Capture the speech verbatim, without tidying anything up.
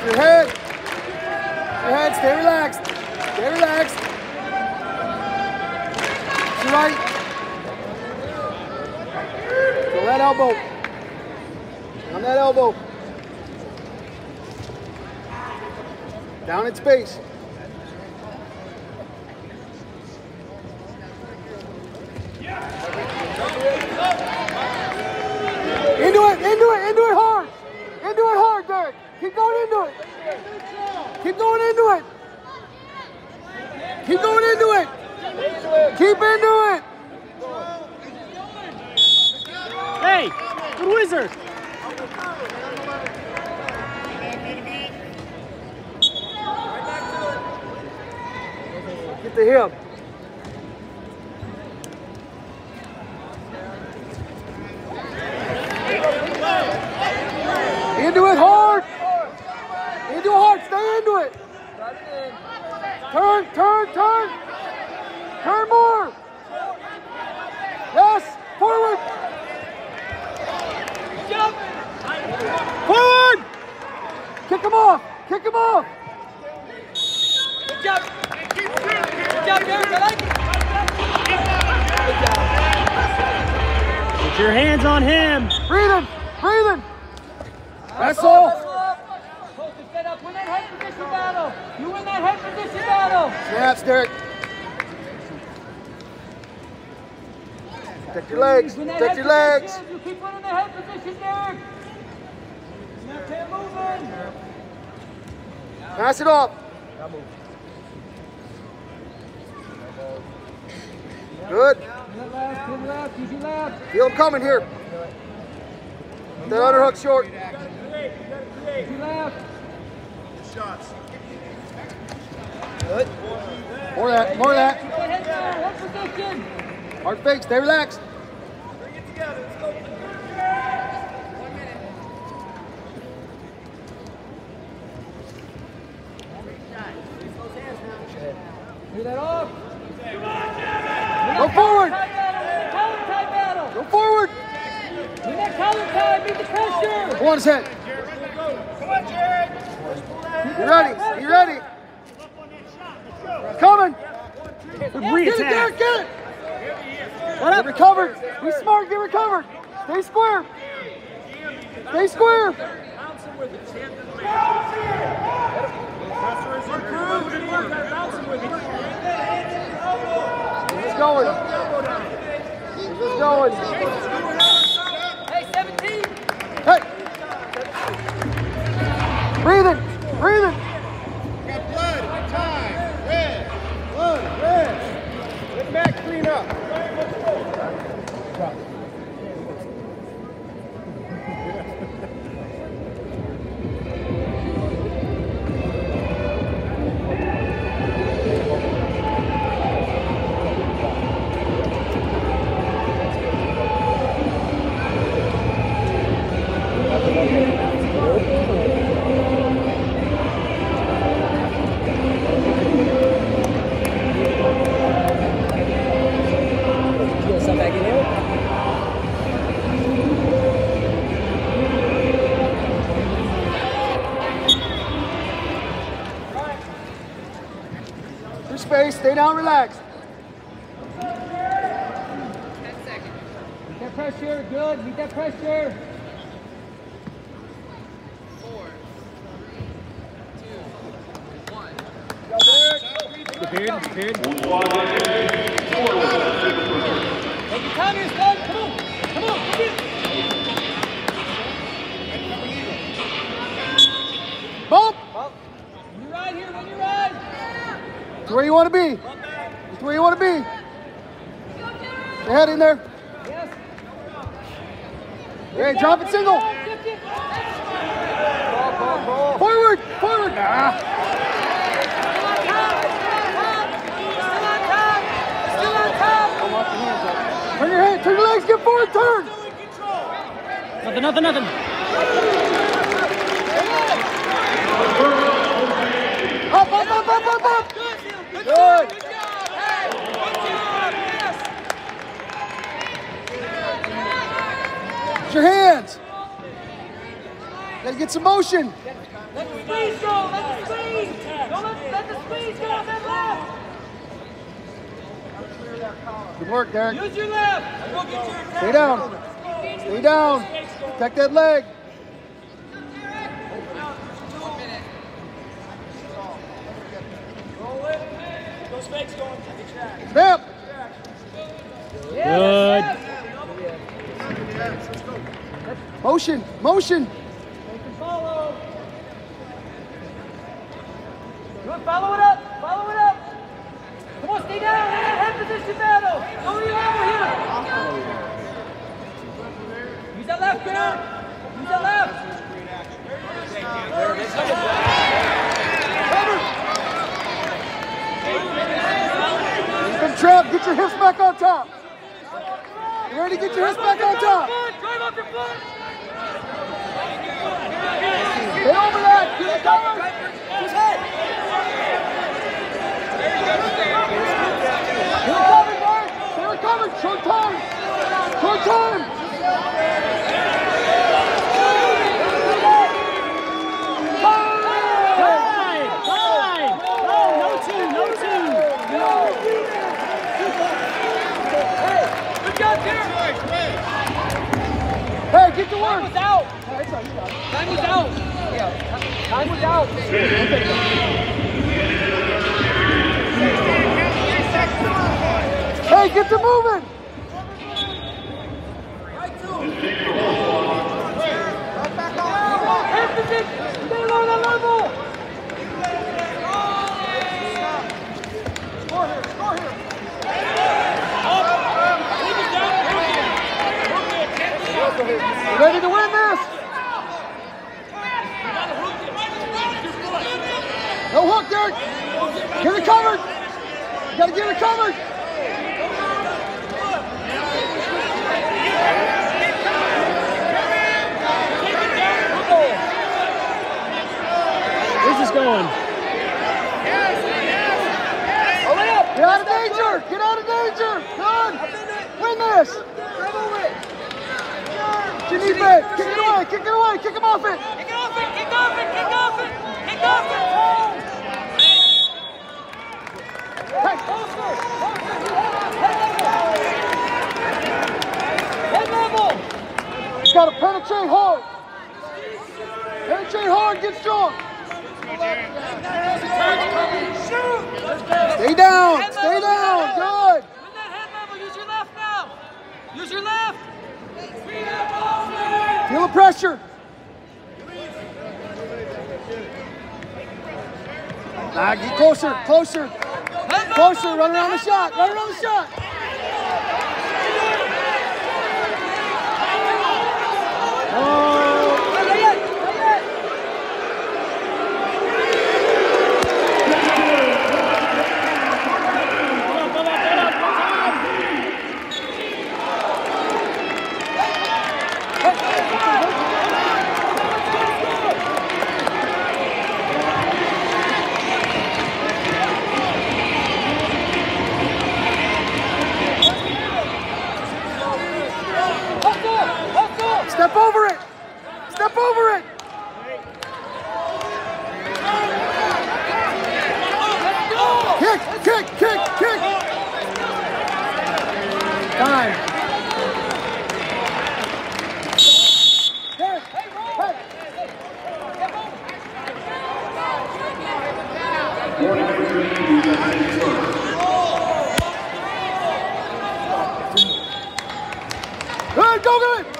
Your head. Your head. Stay relaxed. Stay relaxed. To right. Feel that elbow. On that elbow. Down in space. Into it, into it, into it hard. Into it hard, Derek. Keep going into it. Keep going into it. Keep going into it. Keep into it. Hey, good wizard. Get the hip. Into it hard. Into it hard. Stay into it. Turn, turn, turn. Turn more. Yes. Forward. Jump. Forward. Kick him off. Kick him off. Good job. Good job, Derek. I like it. Put your hands on him. Breathing. Breathing. That's all. Win that head position battle. You win that head position battle. Snaps, Derek. Protect your legs. Protect your legs. You keep winning the head position, Derek. Snap tail moving. Pass it off. Good. Feel him coming here. That underhook short. Shots. Good. More of that. More of that. Head position. Hard fake. Stay relaxed. Bring it together. Let's go. One minute. Clear that off. Go forward. Collar tie battle. Go forward. Win that collar tie. Meet the pressure. Go on his head. Come on, Jared. You ready? You ready? Coming. Get it, Derek, get it. What up? Get recovered. Be smart, get recovered. Stay square. Stay square. Keep us going. Keep us going. Hey, seventeen. Hey. Breathing. Breathing. Got blood. Time. Red. Blood. Red. Get back. Clean up. Space, stay down, relax. Meet that pressure. Good. Meet that pressure. Four, three, two, one. Good period. Good period. Take your time here, Stud. Come on. Come on. Come in. Bump. When you ride here, when you ride. It's where you want to be. It's where you want to be. Your head in there. Yes. Hey, drop it single. Forward, forward. Nah. Still on top. Still on top. Still on top. Turn your head, turn your legs, get forward, turn. Nothing, nothing, nothing. Up, up, up, up, up, up. Good. Good. Good job. Hey, good job. Yes. Use your hands. Gotta get some motion. Let the speed go. Let the speed. Don't let, let the speed go. Then left. Good work, Derek. Use your left. Stay down. Stay down. Protect that leg. Snap. Good. Motion. Motion. Follow. Good. Follow it up. Follow it up. Come on, stay down. Head position battle. Go to your level here. Use that left, Derek. Use that left. Good trap. Get your hips back on top. You ready to get your hips back on top? Drive off your foot. Get over that. Get it covered. His head. Get it covered, Mark. Get it covered. Short time. Short time. Hey, get to work. Time was out. Time was out. Yeah. Time was out. Hey, get to moving. Half position. Stay low that level. Score here. Score here. You ready to win this? No hook, Derek. Get it covered. You gotta get it covered. Where's this going? Get out of danger. Get out of danger. Good. Win this. You need that. Kick it away. Kick it away. Kick him off it. Kick off it. Kick off it. Kick off it. Kick off it. Hey. Head level. You gotta penetrate hard. Penetrate hard. Get strong. Stay down. Stay down. Good. Win that head level. Use your left now. Use your left. Feel the pressure. Nah, get closer, closer, closer. Run around the shot. Run around the shot. Oh. Not yet. Not yet. Step over it. Step over it. Kick, kick, kick, kick. Time. Derek, hey, hey. Hey, go get it.